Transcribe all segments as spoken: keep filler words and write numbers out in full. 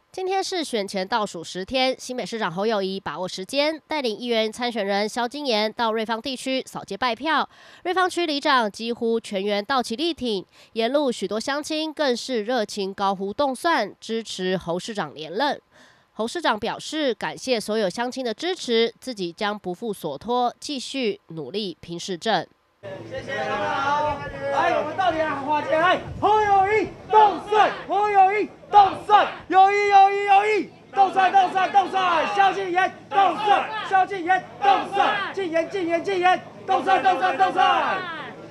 今天是选前倒数十天，新北市长侯友宜把握时间，带领议员参选人萧金炎到瑞芳地区扫街拜票。瑞芳区里长几乎全员到齐力挺，沿路许多乡亲更是热情高呼动算，支持侯市长连任。侯市长表示，感谢所有乡亲的支持，自己将不负所托，继续努力拼市政。 谢谢大家好，来，我们到底来花钱来，侯友宜动算，侯友宜动算，友谊友谊友谊，动算动算动算，萧敬言动算，萧敬言动算，敬言敬言敬言，动算动算动算。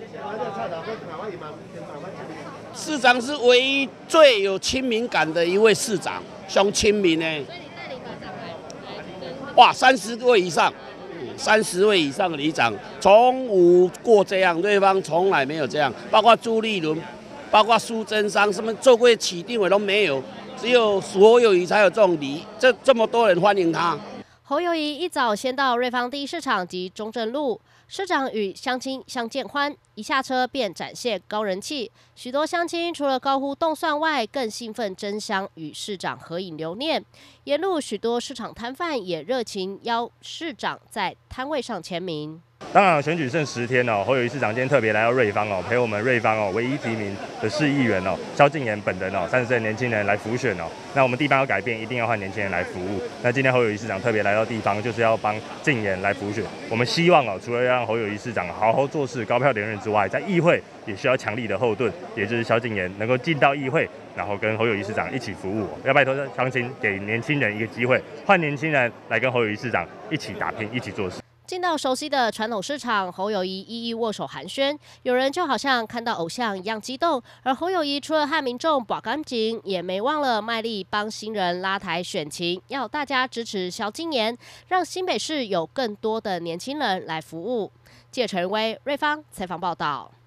市长是唯一最有亲民感的一位市长，上亲民呢。所以你带领里长来，哇，三十位以上。三十位以上的里长，从无过这样，对方从来没有这样，包括朱立伦，包括苏贞昌，什么做过起定委都没有，只有侯友宜才有这种礼，这这么多人欢迎他。 侯友宜一早先到瑞芳第一市场及中正路，市长与乡亲相见欢，一下车便展现高人气，许多乡亲除了高呼动算外，更兴奋争相与市长合影留念。沿路许多市场摊贩也热情邀市长在摊位上签名。 当然，选举剩十天哦，侯友宜市长今天特别来到瑞芳哦，陪我们瑞芳哦唯一提名的市议员哦萧敬言本人哦，三十岁的年轻人来辅选哦。那我们地方要改变，一定要换年轻人来服务。那今天侯友宜市长特别来到地方，就是要帮敬言来辅选。我们希望哦，除了让侯友宜市长好好做事、高票连任之外，在议会也需要强力的后盾，也就是萧敬言能够进到议会，然后跟侯友宜市长一起服务。要拜托乡亲给年轻人一个机会，换年轻人来跟侯友宜市长一起打拼，一起做事。 进到熟悉的传统市场，侯友宜一一握手寒暄，有人就好像看到偶像一样激动。而侯友宜除了和民众把干净，也没忘了卖力帮新人拉抬选情，要大家支持萧敬言，让新北市有更多的年轻人来服务。记者陈威瑞芳采访报道。